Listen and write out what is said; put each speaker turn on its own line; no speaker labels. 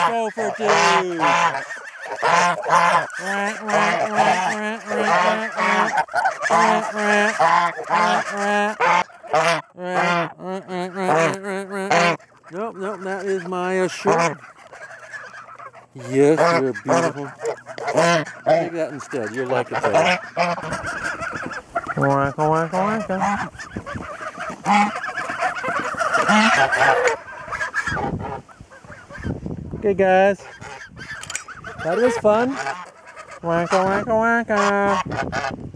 go for two. Nope, nope, that is Maya short. Yes, you're beautiful. Take that instead. You'll like it better. Waka, waka, waka. Okay, guys. That was fun. Waka, waka, waka.